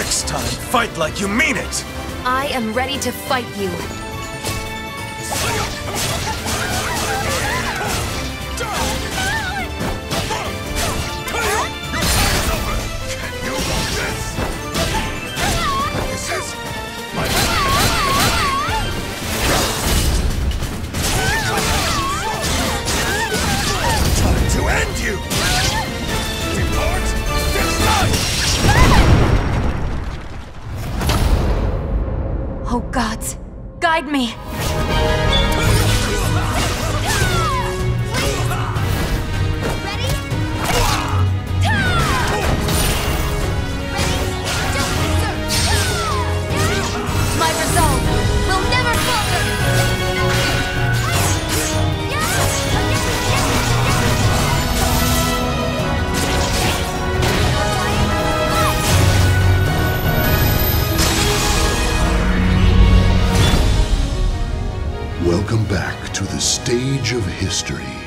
Next time, fight like you mean it! I am ready to fight you. Oh gods, guide me! My resolve will never falter! Welcome back to the stage of history.